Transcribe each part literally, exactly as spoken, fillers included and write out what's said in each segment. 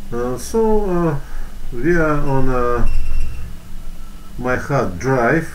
Uh, so uh, we are on uh, my hard drive,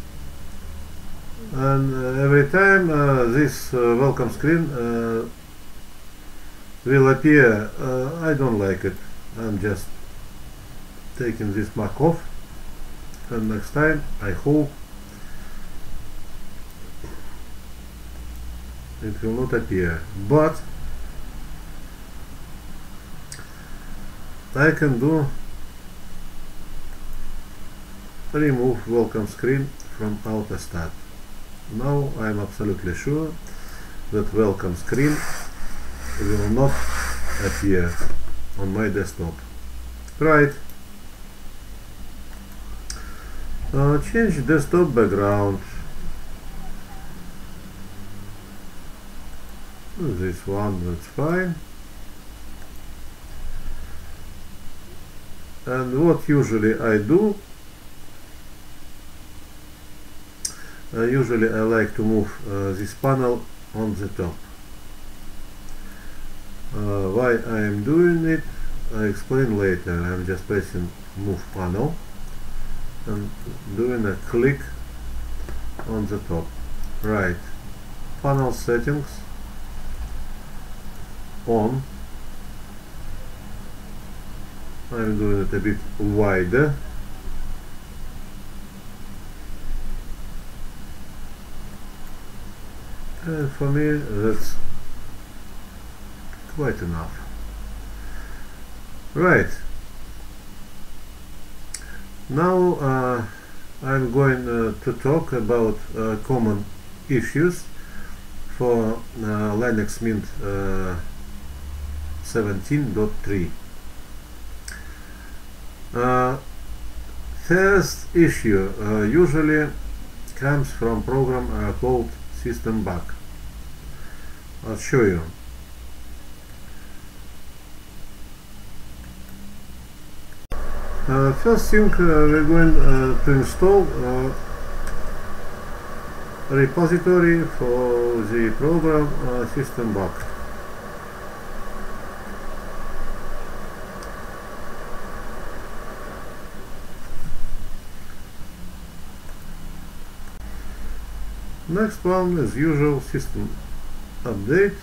and uh, every time uh, this uh, welcome screen uh, will appear. uh, I don't like it. I'm just taking this mark off, and next time I hope it will not appear, but I can do remove welcome screen from AutoStart. Now I am absolutely sure that welcome screen will not appear on my desktop. Right. Uh, change desktop background. This one, that's fine. And what usually I do, uh, usually I like to move uh, this panel on the top. Uh, why I am doing it, I explain later. I'm just pressing move panel and doing a click on the top. Right. Panel settings on. I'm doing it a bit wider. And for me that's quite enough. Right. Now uh, I'm going uh, to talk about uh, common issues for uh, Linux Mint uh, seventeen point three. Uh, first issue uh, usually comes from program uh, called system bug. I'll show you. Uh, first thing, uh, we're going uh, to install uh, a repository for the program uh, system bug. Next one, as usual, system update.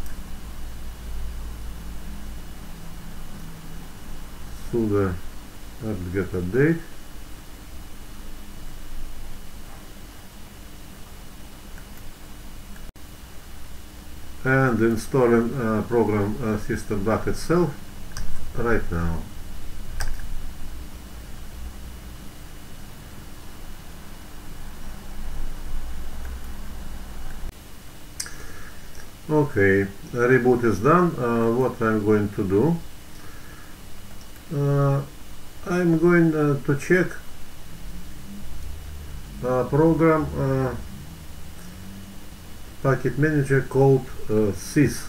Sudo apt-get update. And installing uh, program uh, system bug itself right now. Okay, reboot is done. Uh, what I'm going to do, uh, I'm going uh, to check a program uh, packet manager called uh, sys.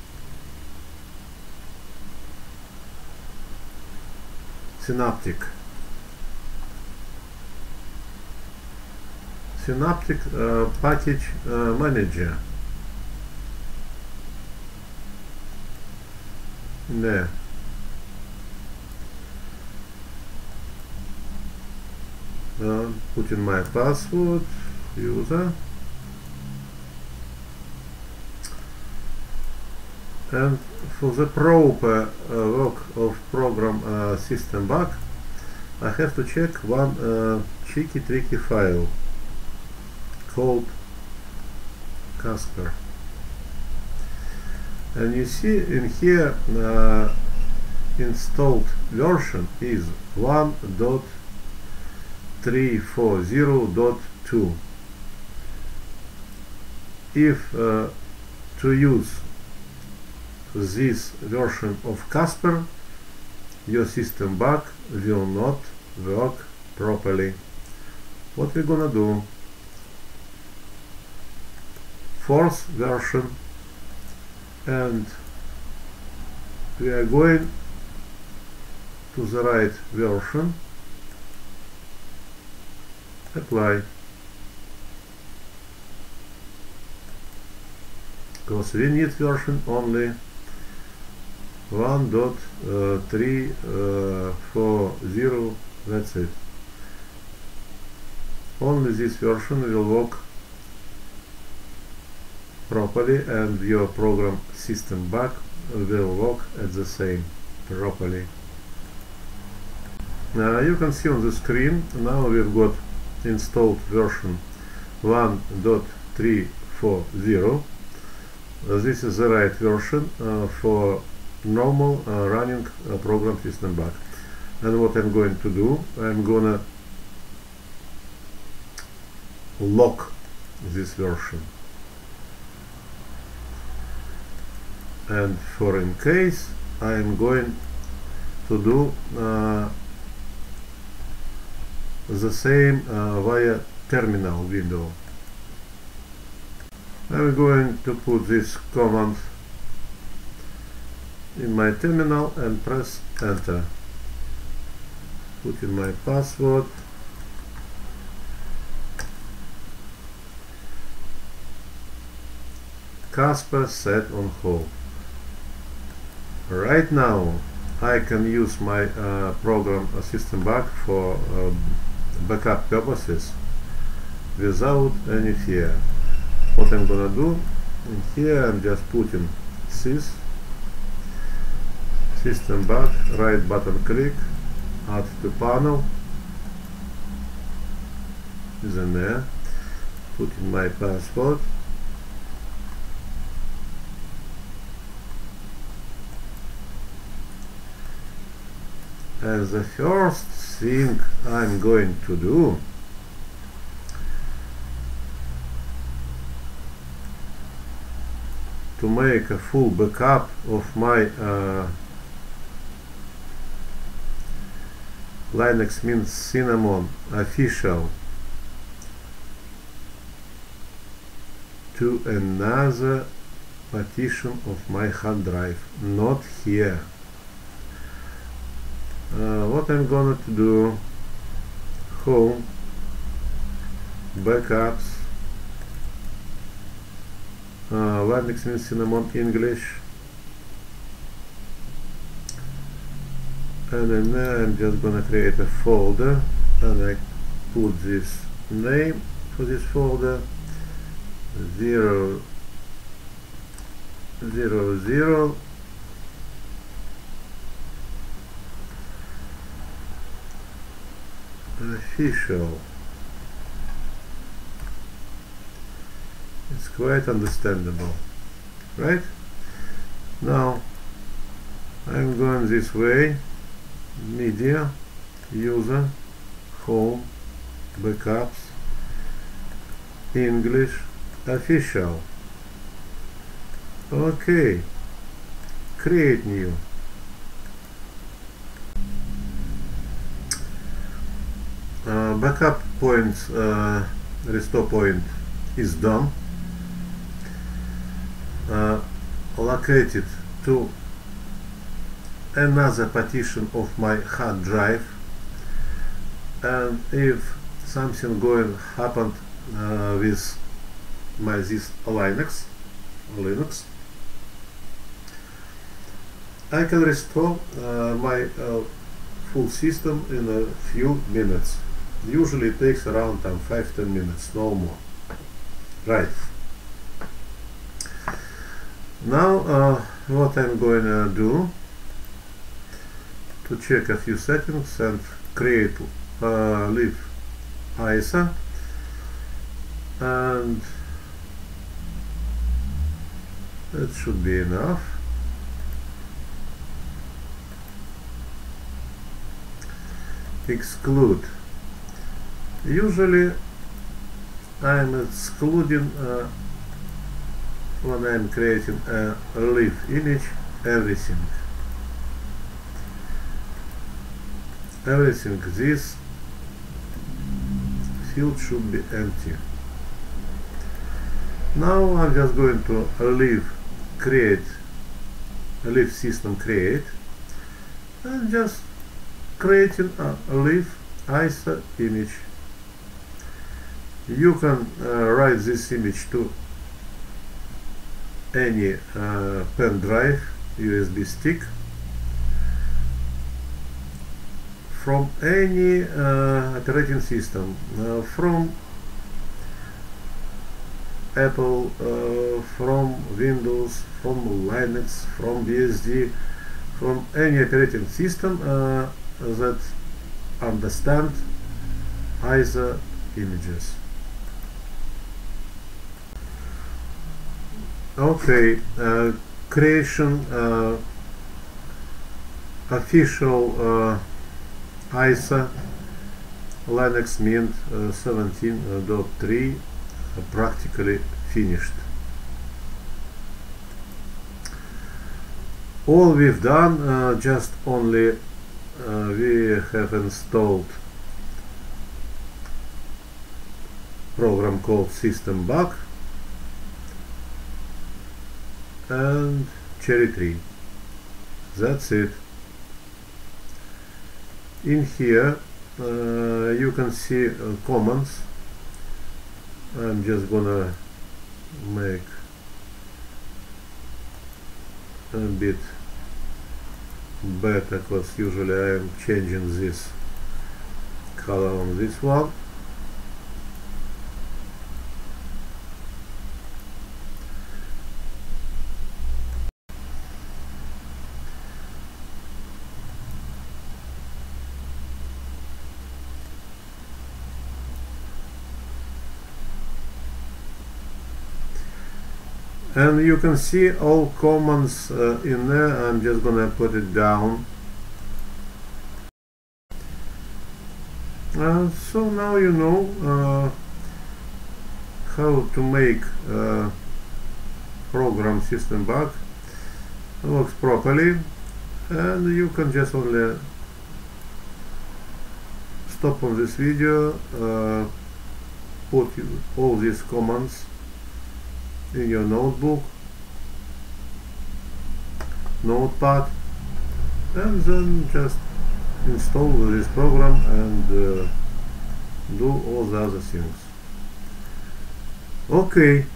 Synaptic. Synaptic uh, package uh, manager. There. Uh, put in my password, user, and for the proper uh, work of program uh, system bug, I have to check one uh, cheeky tricky file called Casper. And you see in here uh, installed version is one point three forty point two. If uh, to use this version of Casper, your system bug will not work properly. What we're gonna do? Force version, and we are going to the right version, apply, because we need version only one point uh, three four zero. That's it. Only this version will work properly, and your program system bug will work at the same properly. Now you can see on the screen, now we've got installed version one point three four zero. Uh, this is the right version uh, for normal uh, running uh, program system bug. And what I'm going to do, I'm gonna lock this version. And for in case, I'm going to do uh, the same uh, via terminal window. I'm going to put this command in my terminal and press enter. Put in my password. Casper set on hold. Right now I can use my uh, program uh, system bug for uh, backup purposes without any fear. What I'm gonna do in here, I'm just putting sys system bug, right button click, add to panel, then there, put in my password, and the first thing I'm going to do, to make a full backup of my uh, Linux Mint Cinnamon official to another partition of my hard drive, not here. Uh, what I'm gonna to do, home, backups, uh, Linux Mint Cinnamon English, and then there I'm just gonna create a folder, and I put this name for this folder, zero zero zero official. It's quite understandable, right? Now I'm going this way, media, user, home, backups, English, official. Okay, create new. Uh, backup point, uh, restore point is done. Uh, located to another partition of my hard drive, and if something going happened uh, with my this Linux Linux I can restore uh, my uh, full system in a few minutes. Usually it takes around um, five to ten minutes, no more. Right. Now uh, what I'm going to do, to check a few settings and create uh, leave I S A, and that should be enough. Exclude. Usually I'm excluding uh, when I'm creating a leaf image, everything. Everything, this field should be empty. Now I'm just going to leave create, leave system create, and just creating a leaf I S A image. You can uh, write this image to any uh, pen drive, U S B stick, from any uh, operating system, uh, from Apple, uh, from Windows, from Linux, from B S D, from any operating system uh, that understand I S A images. Okay, uh, creation uh, official uh, I S A Linux Mint uh, seventeen point three uh, practically finished. All we've done, uh, just only uh, we have installed program called SystemBug and Cherry Tree. That's it. In here uh, you can see uh, commands. I'm just gonna make a bit better because usually I am changing this color on this one. And you can see all commands uh, in there. I'm just gonna put it down. Uh, so now you know uh, how to make uh, program SystemBug works properly, and you can just only stop on this video, uh, put all these commands in your notebook, notepad, and then just install this program and uh, do all the other things. Okay.